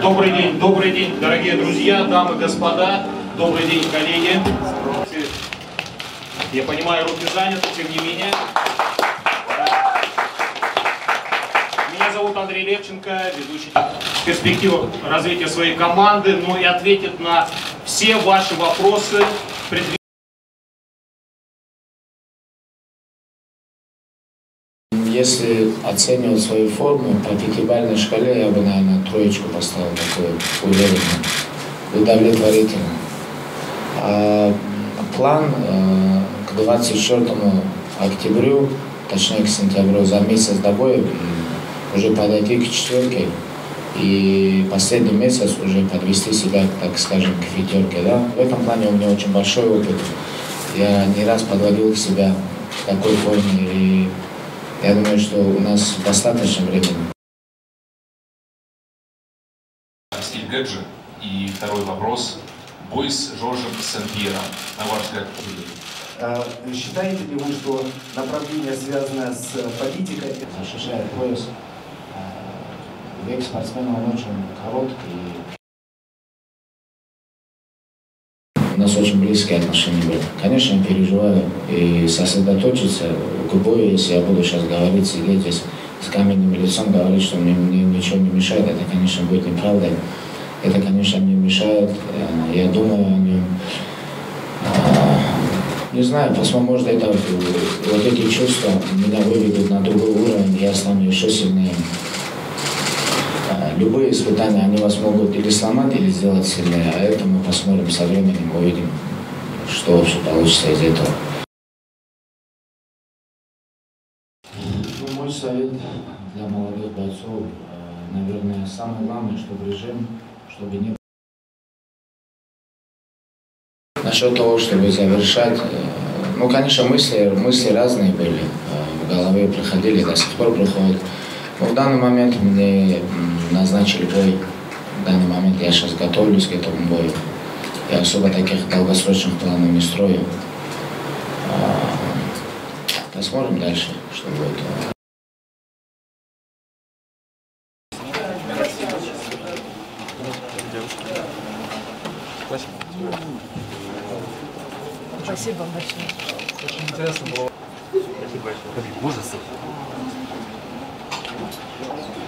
Добрый день, дорогие друзья, дамы и господа, добрый день, коллеги. Я понимаю, руки заняты, тем не менее. Меня зовут Андрей Левченко, ведущий в перспективах развития своей команды, но и ответит на все ваши вопросы. Если оценивать свою форму по пятибалльной шкале, я бы, наверное, троечку поставил, такую уверенную, удовлетворительно. План к 24 октябрю, точнее к сентябрю, за месяц до боя уже подойти к четверке и последний месяц уже подвести себя, так скажем, к пятерке. Да? В этом плане у меня очень большой опыт. Я не раз подводил себя в такой форме, и я думаю, что у нас достаточно времени. Стиль Гэджи. И второй вопрос. Бой с Жоржем Сен-Пьером. На ваш взгляд, считаете ли вы, что направление, связанное с политикой, Ощущает пояс. Век спортсмена он очень короткий. У нас очень близкие отношения были. Конечно, я переживаю и сосредоточиться к бою, если я буду сейчас говорить, сидеть здесь с каменным лицом, говорить, что мне ничего не мешает, это, конечно, будет неправдой. Это, конечно, мне мешает. Я думаю о нем. Не знаю, посмотрим, может, это вот эти чувства меня выведут на другой уровень, я стану еще сильнее. Любые испытания, они вас могут или сломать, или сделать сильнее, а это мы посмотрим со временем, увидим, что вообще получится из этого. Мой совет для молодых бойцов, наверное, самое главное, чтобы режим, чтобы не... Насчет того, чтобы завершать, ну, конечно, мысли разные были, в голове проходили, до сих пор проходят. Но в данный момент мне назначили бой. В данный момент я сейчас готовлюсь к этому бою. Я особо таких долгосрочных планов не строю. Посмотрим дальше, что будет. Спасибо большое. Очень интересно было. Спасибо большое. Ужасов.